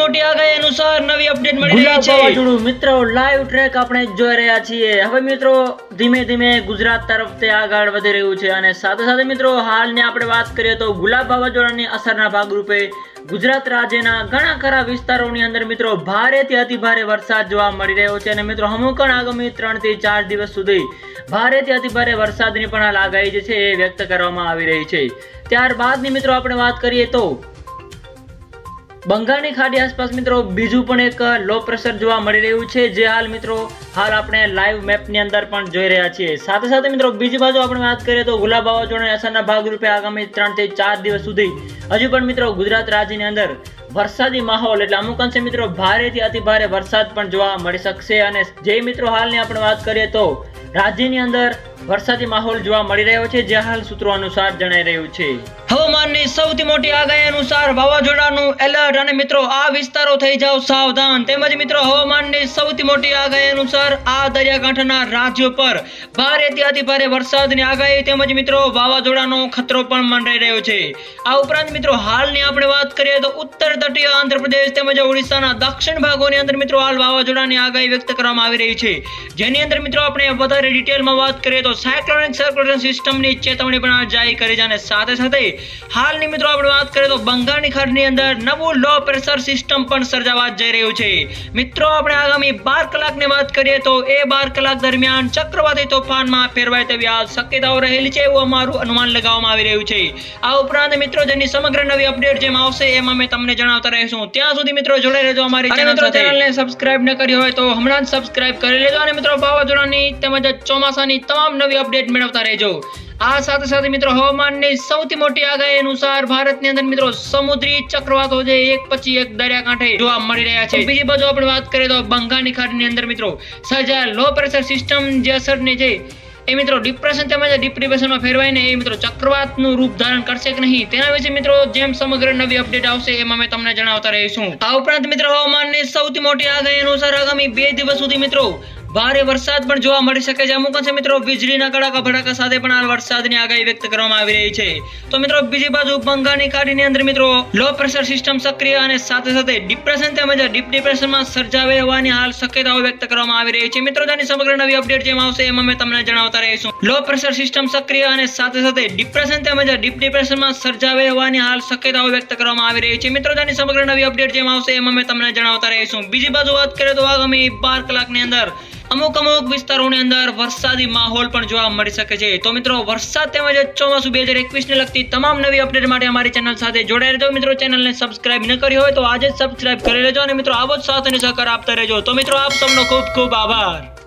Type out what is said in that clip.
મોટી આગાહી અનુસાર નવી અપડેટ મળી રહી છે। વાવાઝોડું મિત્રો લાઈવ ટ્રેક આપણે જોઈ રહ્યા છીએ। હવે મિત્રો ધીમે ધીમે ગુજરાત તરફ આગળ વધી રહ્યું છે અને સાથે સાથે મિત્રો હાલની આપણે વાત કરીએ તો ગુલાબ વાવાઝોડાની અસરના ભાગરૂપે ગુજરાત રાજ્યના ઘણા ખરા વિસ્તારોની અંદર મિત્રો ભારેથી અતિભારે વરસાદ જોવા મળી રહ્યો છે અને મિત્રો હમણાં આગામી 3 થી 4 દિવસ સુધી ભારેથી અતિભારે વરસાદની પણ આગાહી જે છે એ વ્યક્ત કરવામાં આવી રહી છે। ત્યારબાદની મિત્રો આપણે વાત કરીએ તો બંગાળની ખાડી આસપાસ મિત્રો બીજું પણ એક લો પ્રેશર જોવા મળી રહ્યું છે જે હાલ આપણે લાઈવ મેપની અંદર પણ જોઈ રહ્યા છીએ। સાથે સાથે મિત્રો બીજી બાજુ આપણે વાત કરીએ તો ગુલાબ વાવાઝોડાની અસરના ભાગરૂપે આગામી 3 થી 4 દિવસ સુધી હજુ પણ મિત્રો ગુજરાત રાજ્યની અંદર વરસાદી માહોલ એટલે અમુક અંશે મિત્રો ભારેથી અતિભારે વરસાદ પણ જોવા મળી શકશે અને જે મિત્રો હાલની આપણે વાત કરીએ તો રાજ્યની અંદર વરસાદી માહોલ જોવા મળી રહ્યો છે જે હાલ સૂત્રો અનુસાર જણાઈ રહ્યું છે। હવામાનની સૌથી મોટી આગાહી અનુસાર વાવાઝોડાનું એલર્ટ અને મિત્રો આ વિસ્તારો થઈ જાવ સાવધાન। તેમજ મિત્રો હવામાનની સૌથી મોટી આગાહી અનુસાર આ દરિયાકાંઠાના રાજ્યો પર ભારેથી અતિભારે વરસાદની આગાહી તેમજ મિત્રો વાવાઝોડાનો ખતરો પણ મંડાઈ રહ્યો છે। આ ઉપરાંત મિત્રો હાલની આપણે વાત કરીએ તો ઉત્તર તટીય આંધ્રપ્રદેશ તેમજ ઓડિશાના દક્ષિણ ભાગોની અંદર મિત્રો હાલ વાવાઝોડાની આગાહી વ્યક્ત કરવામાં આવી રહી છે જેની અંદર મિત્રો આપણે વધારે ડિટેલમાં વાત કરીએ તો સાયક્લોનિક સર્ક્યુલેશન સિસ્ટમની ચેતવણી પણ જારી કરી છે અને સાથે સાથે હાલની મિત્રો આપણે વાત કરીએ તો બંગાળની ખાડીની અંદર નવું લો પ્રેશર સિસ્ટમ પણ સર્જાવા જઈ રહ્યું છે। મિત્રો આપણે આગામી 12 કલાકની વાત કરીએ તો એ 12 કલાક દરમિયાન ચક્રવાતી તોફાનમાં ફેરવાય તેવી આ શક્યતાઓ રહેલી છે એવું અમારું અનુમાન લગાવવામાં આવી રહ્યું છે। આ ઉપરાંત મિત્રો જેની સમગ્ર નવી અપડેટ જેમ આવશે એમાં અમે તમને જણાવતા રહીશું। ત્યાં સુધી મિત્રો જોડાઈ રહેજો અમારી ચેનલને સબસ્ક્રાઇબ ન કરી હોય તો હમણાં જ સબસ્ક્રાઇબ કરી લેજો અને મિત્રો વાવાઝોડાની તેમજ ચોમાસાની તમામ નવી અપડેટ મેળવતા રહેજો। આ સાથે સાથે મિત્રો હવામાનની સૌથી મોટી આગાહી અનુસાર ભારતની અંદર મિત્રો સમુદ્રી ચક્રવાતો જે એક પછી એક દરિયાકાંઠે જોવા મળી રહ્યા છે। બીજી બાજુ આપણે વાત કરીએ તો બંગાળની ખાડીની અંદર મિત્રો સર્જાયેલ લો પ્રેશર સિસ્ટમ જે અસરની છે એ મિત્રો ડિપ્રેશન તેમજ ડિપ્રેશનમાં ફેરવાઈને એ મિત્રો ચક્રવાતનું રૂપ ધારણ કરશે કે નહીં તેના વિશે મિત્રો જેમ સમગ્ર નવી અપડેટ આવશે એમાં અમે તમને જણાવતા રહીશું। આ ઉપરાંત મિત્રો હવામાનની સૌથી મોટી આગાહી અનુસાર આગામી 2 દિવસ સુધી મિત્રો ભારે વરસાદ પણ જોવા મળી શકે છે। અમુક અંશે મિત્રો વીજળીના કડાકા ભડાકા સાથે પણ હાલ વરસાદની આગાહી વ્યક્ત કરવામાં આવી રહી છે। તો મિત્રો બીજી બાજુ બંગાળની ખાડીની અંદર મિત્રો લો પ્રેશર સિસ્ટમ સક્રિય અને સાથે સાથે ડિપ્રેશન તેમજ ડીપ ડિપ્રેશનમાં સર્જાવે હોવાની હાલ શક્યતાઓ વ્યક્ત કરવામાં આવી રહી છે। મિત્રો તેની સમગ્ર નવી અપડેટ જેમ આવશે એમાં અમે તમને જણાવતા રહીશું। લો પ્રેશર સિસ્ટમ સક્રિય અને સાથે સાથે ડિપ્રેશન તેમજ ડીપ ડિપ્રેશનમાં સર્જાવે હોવાની હાલ શક્યતાઓ વ્યક્ત કરવામાં આવી રહી છે। મિત્રો તેની સમગ્ર નવી અપડેટ જેમ આવશે એમાં અમે તમને જણાવતા રહીશું। બીજી બાજુ વાત કરીએ તો આગામી 12 કલાકની અંદર અમુક વિસ્તારોની અંદર વરસાદી માહોલ પણ જોવા મળી શકે છે। તો મિત્રો વરસાદ તેમજ ચોમાસું 2021 ને લગતી તમામ નવી અપડેટ માટે અમારી ચેનલ સાથે જોડાઈ રહેજો। મિત્રો ચેનલને સબસ્ક્રાઇબ ન કરી હોય તો આજે જ સબસ્ક્રાઇબ કરી લેજો અને મિત્રો આવો જ સાથ અને સહકાર આપતા રહેજો। તો મિત્રો આપ સૌનો ખૂબ ખૂબ આભાર।